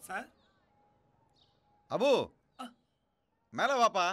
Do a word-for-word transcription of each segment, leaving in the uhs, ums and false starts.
Sir Abu மேலே வாப்பா.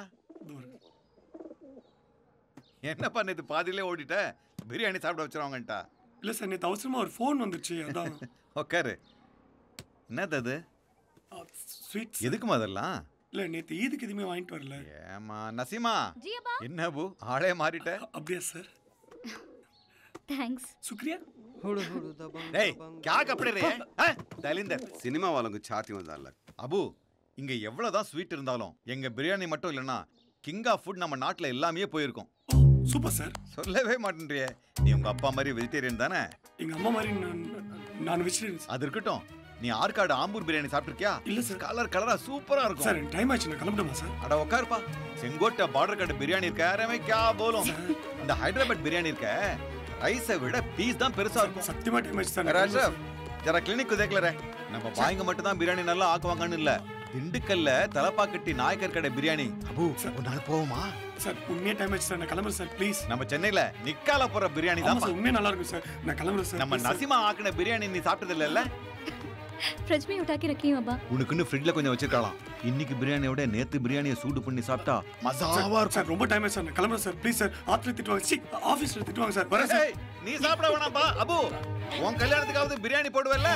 என்னப்பா நேற்று பாதியிலே ஓடிட்ட? பிரியாணி சாப்பிட வச்சுருவாங்கன்ட்டா. இல்லை சார், நேற்று அவசரமாக ஒரு ஃபோன் வந்துருச்சு, அதான். உட்காரு. என்னது அது? ஸ்வீட். எதுக்குமா அதெல்லாம்? இல்லை, நேற்று ஈதுக்கு எதுவுமே வாங்கிட்டு வரல. ஏமா நசீமா, என்ன அபு ஆளே மாறிட்ட? அப்படியா சார்? थैंक्स शुक्रिया। டேய் क्या कपड़े रे हैं दलिंदर சினிமா வாலங்க சாத்தி வந்தால. அபு இங்க எவ்வளவுதான் ஸ்வீட் இருந்தாலும் எங்க பிரியாணி மட்டும் இல்லனா கிங் ஆஃப் ஃபுட் நம்ம நாட்டுல எல்லாமே போயிருக்கும். Super sir. சொல்லவே மாட்டேன்றியே, நீ உங்க அப்பா மாதிரி வெஜிடேரியன் தானே? எங்க அம்மா மாதிரி நான் வெஜிடேரியன். அது இருக்கட்டும், நீ ஆர்காடு ஆம்பூர் பிரியாணி சாப்பிட்டிருக்கியா? இல்ல சார். கலர் கலரா சூப்பரா இருக்கும் சார். டைம் ஆச்சு, நான் கிளம்பணுமா சார்? அட உட்காருப்பா. செங்கோட்டை பார்டர் கட் பிரியாணி இருக்க யாரமே क्या बोलो. இந்த ஹைதராபாத் பிரியாணி இருக்க ரைஸை விட பீஸ் தான் பெருசா இருக்கும். சத்தியமா டைம் ஆச்சு சார். ராஜப் ஜரா கிளினிக் தேக்கல ரே. நம்ம பாய்ங்க மட்டும் தான் பிரியாணி நல்லா ஆக்குவாங்கன்னு இல்ல. திண்டுக்கல்ல தலப்பாக்கட்டி நாயக்கர் கடை பிரியாணி. அபு ஒரு நாள் போவோமா? சார் உண்மையா டைம் ஆச்சு சார், நான் கிளம்புறேன் சார் ப்ளீஸ். நம்ம சென்னையில நிக்கால போற பிரியாணி தான் உண்மையா நல்லா இருக்கும் சார், நான் கிளம்புறேன் சார். நம்ம நசிமா ஆக்குன பிரியாணி நீ சாப்பிட்டது இல்ல? फ्रिज में उठा के रखी हूं अब्बा. உனக்குன்னு ஃப்ரிட்ஜ்ல கொஞ்சம் வச்சிருக்கலாம். இன்னைக்கு பிரியாணியோட நேத்து பிரியாணியை சூடு பண்ணி சாப்பிட்டா மசாவா இருக்கும் சார். ரொம்ப டைம் ஆச்சு சார், நான் கிளம்புறேன் சார் ப்ளீஸ் சார். ஆத்துல திட்டுவாங்க, சி ஆபீஸ்ல திட்டுவாங்க சார். வரேன் சார். நீ சாப்பிட வேணாம்பா அபு. உன் கல்யாணத்துக்காவது பிரியாணி போடுவல்ல?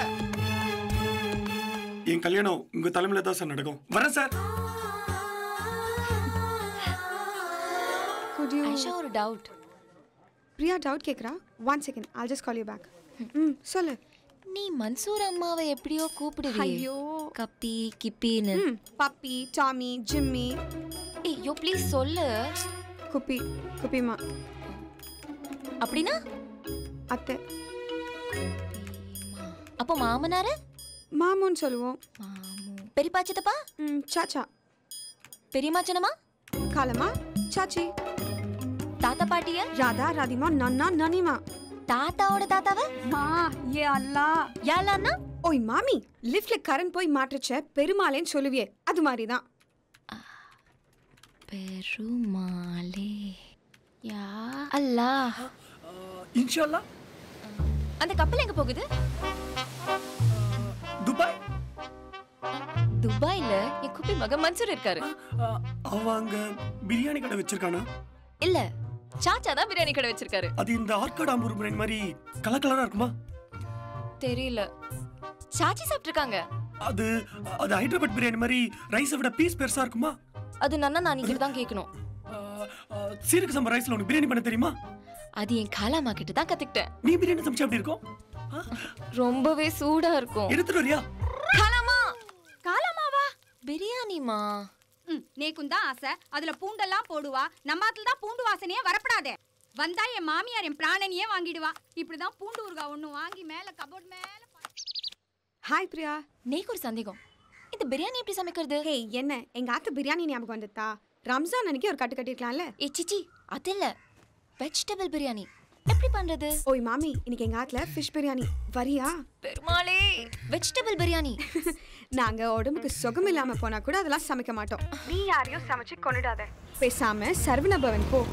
என் கல்யாணம் உங்க தலைமையில தான் சார் நடக்கும். வரேன் சார். Could you ஐஷா ஒரு டவுட். பிரியா டவுட் கேக்குறா? one second, I'll just call you back. ம் சொல்லு. நீ மன்சூர் அம்மாவை எப்படியோ கூப்பிடுவே. ஐயோ கப்பி கிப்பின்னு. ம் பப்பி டாமி ஜிம்மி. ஏய் யோ ப்ளீஸ் சொல்லு. குப்பி குப்பிமா. அப்படினா அத்தை. அப்போ மாமனாரு? மாமூன்னு சொல்லுவோம். மாமு. பெரியப்பா சித்தப்பா? ம் சாச்சா. பெரியம்மா சின்னம்மா? காலமா சாச்சி. தாத்தா பாட்டியா? ராதா ராதிமா நன்னா நனிமா. தாத்தாவோட தாத்தாவ? மா ஏ அல்லாஹ். யா அல்லாஹ்னா? ஓய் மாமி, லிஃப்ட்ல கரண்ட் போய் மாட்டறச்ச பெருமாளேன்னு சொல்லுவியே, அது மாதிரி தான். பெருமாளே. யா அல்லாஹ். இன்ஷாஅல்லாஹ். அந்த கப்பல் எங்க போகுது? துபாய். துபாய்ல என் குப்பி மகன் மன்சூர் இருக்காரு. அவங்க பிரியாணி கடை வச்சிருக்கானா? இல்ல, சாச்சா தான் பிரியாணி கடை வச்சிருக்காரு. அது இந்த ஆர்காட் ஆம்பூர் பிரியாணி மாதிரி கலர் கலரா இருக்குமா? தெரியல. சாச்சி சாப்பிட்டிருக்காங்க. அது அது ஹைதராபாத் பிரியாணி மாதிரி ரைஸை விட பீஸ் பெருசா இருக்குமா? அது நன்னா நான் கிட்ட தான் கேட்கணும். சீரக சம்பா ரைஸ்ல உனக்கு பிரியாணி பண்ண தெரியுமா? அது என் காலாமா கிட்ட தான் கத்துக்கிட்டேன். நீ பிரியாணி சமைச்சா எப்படி இருக்கும்? ரொம்பவே சூடா இருக்கும். எடுத்துட்டு வரியா? காலாமா. காலமாவா? பிரியாணிமா. ம் நேக்கும் தான் ஆசை. அதுல பூண்டெல்லாம் போடுவா. நம்ம ஆத்துல தான் பூண்டு வாசனையே வரப்படாதே. வந்தா என் மாமியார் என் பிராணனியே வாங்கிடுவா. இப்படிதான் பூண்டு ஊறுகாய் ஒண்ணு வாங்கி மேல கபோர்ட் மேல. ஹாய் பிரியா. நேக்கு ஒரு சந்தேகம். இந்த பிரியாணி எப்படி சமைக்கிறது? ஹே என்ன, எங்க ஆத்து பிரியாணி ஞாபகம் வந்துட்டா? ரம்ஜான் அன்னைக்கு ஒரு கட்டு கட்டிருக்கலாம்ல? ஏ சிச்சி, அது இல்ல. வெஜிடபிள் பிரியாணி எப்படி பண்றது? ஓய் மாமி, இன்னைக்கு எங்க ஆத்துல ஃபிஷ் பிரியாணி. வரியா? பெருமாளே, வெஜிடபிள் பிரியாணி. நாங்க உடம்புக்கு சுகம் இல்லாம போனா கூட அதெல்லாம் சமைக்க மாட்டோம். நீ யாரையும் சமைச்சு கொண்டுடாத. பேசாம சரவண பவன் போ.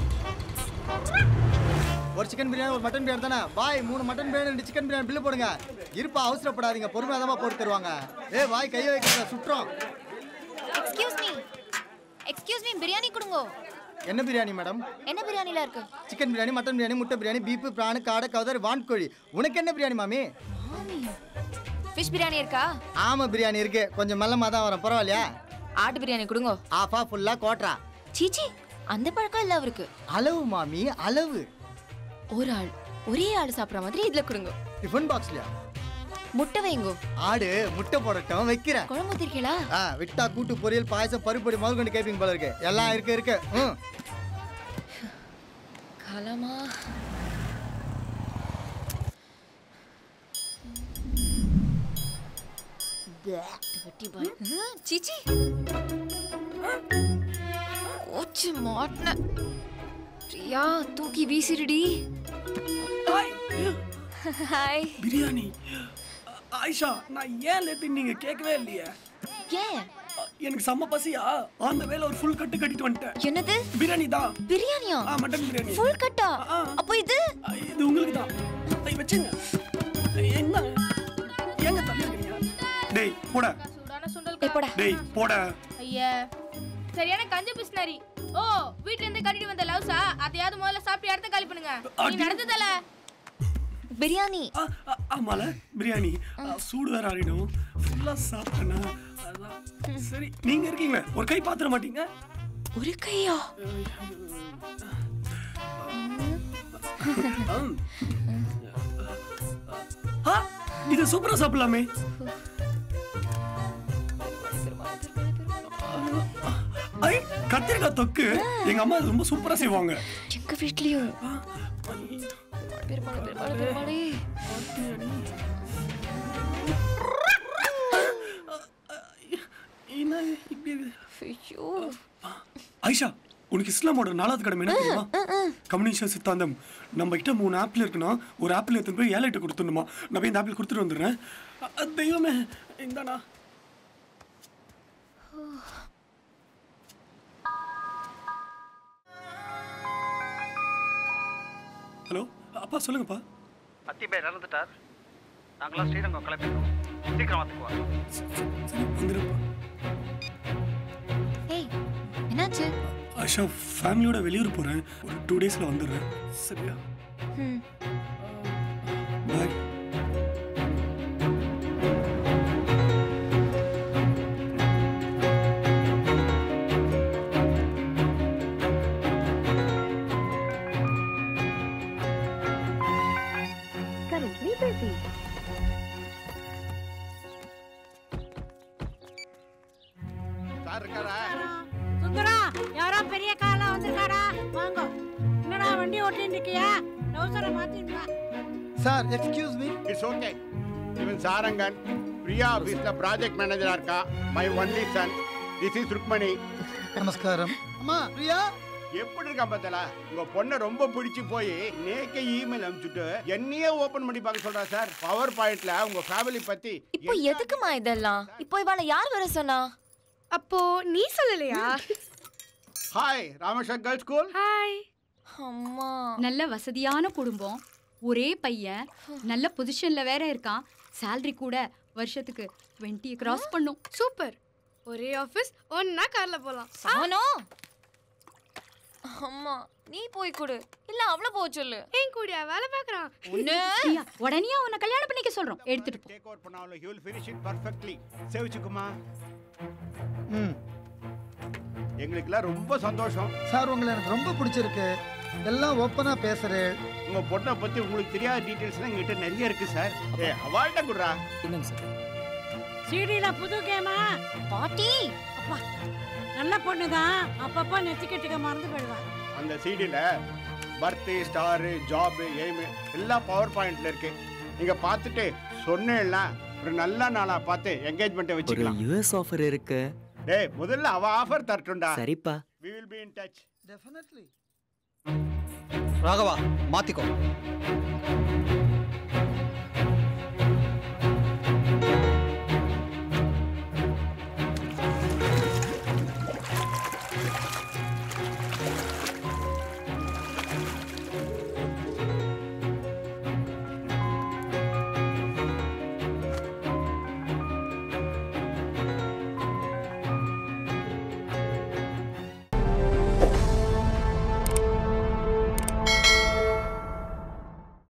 ஒரு சிக்கன் பிரியாணி ஒரு மட்டன் பிரியாணி தானே பாய்? மூணு மட்டன் பிரியாணி ரெண்டு சிக்கன் பிரியாணி பில்லு போடுங்க. இருப்பா, அவசரப்படாதீங்க, பொறுமையாதமா போட்டு தருவாங்க. ஏ வாய் கையை வைக்கிறத சுற்றோம். Excuse me excuse me biryani கொடுங்க. என்ன பிரியாணி மேடம்? என்ன பிரியாணில இருக்கு? சிக்கன் பிரியாணி, மட்டன் பிரியாணி, முட்டை பிரியாணி, பீஃப், பிரான், காடை, கவுதாரி, வான்கோழி. உனக்கு என்ன பிரியாணி மாமி? மாமி ஃபிஷ் பிரியாணி இருக்கா? ஆமா பிரியாணி இருக்கு, கொஞ்சம் மெல்லமா தான் வரும், பரவாயில்லையா? ஆட்டு பிரியாணி கொடுங்க. ஆஃபா ஃபுல்லா கோட்ரா. சீச்சி, அந்த பழக்கம் இல்ல அவருக்கு. அளவு மாமி அளவு. ஒரு ஆள் ஒரே ஆள் சாப்பிட்ற மாதிரி இதுல கொடுங்க. டிஃபன் பாக்ஸ்லயா? முட்டை வைங்கோ. ஆடு முட்டை போடட்டும், வைக்கிறேன். குழம்பு ஊத்திருக்கீங்களா? ஆ விட்டா கூட்டு பொரியல் பாயசம் பருப்பொடி முதல்கொண்டு கேப்பீங்க போல இருக்கு. எல்லாம் இருக்கு இருக்கு. ம் காலமா. சீச்சி, கோச்சு மாட்டின பிரியா, தூக்கி வீசிடுடி. ஹாய். பிரியாணி. ஆயிஷா, நான் ஏன் லேட்டு நீங்க கேட்கவே இல்லையே? ஏன்? எனக்கு செம்ம பசியா, அந்த வேளை ஒரு ஃபுல் கட்டு கட்டிட்டு வந்துட்டேன். என்னது? பிரியாணி தான். பிரியாணியா? ஆ மட்டன் பிரியாணி. ஃபுல் கட்டா? அப்போ இது இது உங்களுக்கு தான். ஐ வெச்சுங்க. என்ன ஏங்க தள்ளி இருக்கீங்க? டேய் போடா. சூடான சுண்டல் ஏய் போடா. டேய் போடா. ஐயா சரியான கஞ்ச பிஸ்னரி. ஓ வீட்ல இருந்து கட்டிட்டு வந்த லவ்ஸா அதையாவது முதல்ல சாப்பிட்டு இடத்த காலி பண்ணுங்க. நீ நடந்ததல பிரியாணி. ஆமால பிரியாணி சூடு வேற ஆறிடும். ஃபுல்லா சாப்பிட்டனா அதான். சரி நீங்க இருக்கீங்க ஒரு கை பாத்திர மாட்டீங்க? ஒரு கையா? ஆ இது சூப்பரா சாப்பிடலாமே. ஐ கத்திரிக்காய் தொக்கு எங்க அம்மா ரொம்ப சூப்பரா செய்வாங்க. எங்க வீட்லயும். ஐஷா உனக்கு இஸ்லாமோட நாலாவது கடமை என்ன தெரியுமா? கம்யூனிஸ்ட் சித்தாந்தம். நம்ம கிட்ட மூணு ஆப்பிள் இருக்குன்னா ஒரு ஆப்பிள் எடுத்து போய் ஏழைகிட்ட கொடுத்துடணுமா. நான் போய் இந்த ஆப்பிள் கொடுத்துட்டு வந்துடுறேன். தெய்வமே இந்தாண்ணா. ஹலோ அப்பா சொல்லுங்கப்பா. அத்தி பேர் இறந்துட்டார். நாங்களாம் ஸ்ரீரங்கம் கிளம்பிடுறோம். சீக்கிரம் வந்துக்குவா. வந்துடுப்பா. ஏய் என்னாச்சு? ஆஷா ஃபேமிலியோட வெளியூர் போறேன். ஒரு டூ டேஸ்ல வந்துடுறேன். சரியா? ம். பாய். சுந்தரா யாரோ பெரிய காலா வந்திருக்காடா. வாங்க. என்னடா வண்டி ஓட்டிட்டு இருக்கியா? நௌசரை மாத்திடுவா. Sir excuse me. It's okay. இவன் சாரங்கன் பிரியா ஆபீஸ்ல ப்ராஜெக்ட் மேனேஜரா இருக்கா. My only son. This is Rukmani. நமஸ்காரம். அம்மா பிரியா எப்படி இருக்கா பார்த்தல? உங்க பொண்ணை ரொம்ப பிடிச்சு போய் நேக்கே இமெயில் அனுப்பிச்சுட்டு என்னையே ஓபன் பண்ணி பார்க்க சொல்றா சார். பவர் பாயிண்ட்ல உங்க ஃபேமிலி பத்தி. இப்போ எதுக்குமா இதெல்லாம்? இப்போ இவாள யார் வர சொன்னா? அப்போ நீ சொல்லலையா? Hi Rameshwar girls school. Hi. அம்மா நல்ல வசதியான குடும்பம், ஒரே பையன், நல்ல பொசிஷன்ல வேற இருக்கான். salary கூட வருஷத்துக்கு இருபது கிராஸ் பண்ணும். சூப்பர். ஒரே ஆபீஸ் ஒண்ணா கார்ல போலாம். சானோ அம்மா நீ போய் கொடு இல்ல அவள போ சொல்லு. ஏன் கூடியா வேலை பார்க்கறான். ஒண்ணு உடனே அவனை கல்யாணம் பண்ணிக்க சொல்றோம். எடுத்துட்டு போ. டேக் ஓவர் பண்ணால he will finish it perfectly. சேவிச்சுக்குமா. ம். எங்களுக்குலாம் ரொம்ப சந்தோஷம் சார். உங்களை எனக்கு ரொம்ப பிடிச்சிருக்கு. எல்லாம் ஓப்பனா பேசுறேன். உங்க பொண்ணை பத்தி உங்களுக்கு தெரியாத டீடைல்ஸ் எங்கிட்ட நிறைய இருக்கு சார். ஏ அவால்ட்ட குடுறா. என்னங்க சார்? சீடில புது கேமா? பாட்டி அப்பா நல்ல பொண்ணுதான். அப்பப்பா நெத்திக்கட்டுக்க மறந்து போயிடுவா. அந்த சிடில பர்த் ஸ்டார் ஜாப் எய்ம் எல்லாம் பவர் பாயிண்ட்ல இருக்கு. நீங்க பார்த்துட்டு சொன்னேன்னா ஒரு நல்ல நாளா பார்த்து என்கேஜ்மெண்ட்டை வச்சுக்கலாம். ஒரு யுஎஸ் ஆஃபர் இருக்கு. டேய் முதல்ல அவ ஆஃபர் தரட்டும்டா. சரிப்பா. we will be in touch. Definitely. Raghava மாத்திக்கோ.